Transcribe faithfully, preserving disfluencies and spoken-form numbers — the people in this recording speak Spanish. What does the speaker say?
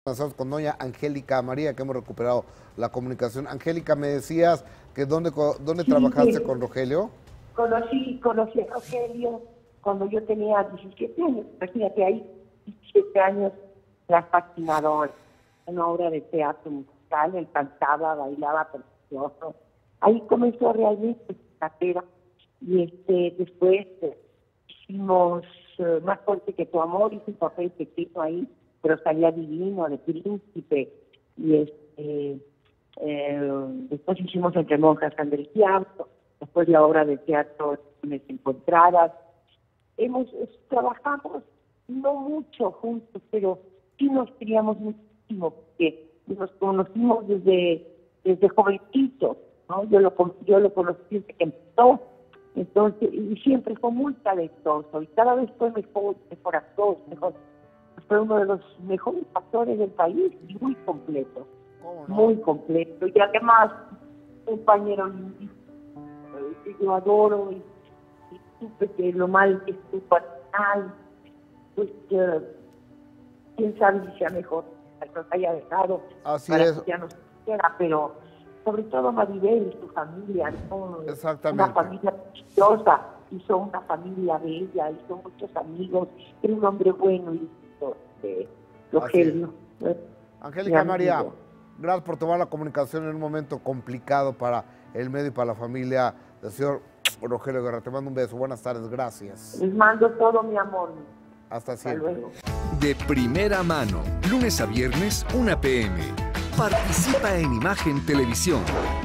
Estamos con doña Angélica María, que hemos recuperado la comunicación. Angélica, me decías que dónde, dónde Sí, trabajaste sí. con Rogelio. Conocí, conocí a Rogelio cuando yo tenía diecisiete años. Imagínate, ahí, diecisiete años, la fascinadora. Una obra de teatro musical, él cantaba, bailaba precioso. Ahí comenzó realmente su carrera. Y este, después eh, hicimos eh, Más fuerte que tu amor, hice un papel pequeño ahí, pero salía divino, de príncipe. Y este, eh, después hicimos Entre monjas anda el diablo, después la obra de teatro Las Encontradas. Hemos, es, trabajamos no mucho juntos, pero sí nos queríamos muchísimo, porque nos conocimos desde, desde jovencitos, ¿no? Yo lo, yo lo conocí desde que empezó, entonces, y siempre fue muy talentoso, y cada vez fue mejor, mejor actor, mejor, fue uno de los mejores actores del país, y muy completo, ¿Cómo no? muy completo, y además, un compañero lindísimo, que yo adoro, y, y supe que lo mal que estuvo al final, pues uh, quién sabe si sea mejor que nos haya dejado Así para es. que ya no se quiera, pero sobre todo Maribel y su familia, ¿no? Exactamente. Una familia preciosa, hizo una familia bella, hizo muchos amigos, era un hombre bueno y listo, de Rogelio. Angélica María, gracias por tomar la comunicación en un momento complicado para el medio y para la familia del señor Rogelio Guerra. Te mando un beso, buenas tardes, gracias. Les mando todo mi amor. Hasta Hasta siempre. luego. De primera mano, lunes a viernes, una p m Participa en Imagen Televisión.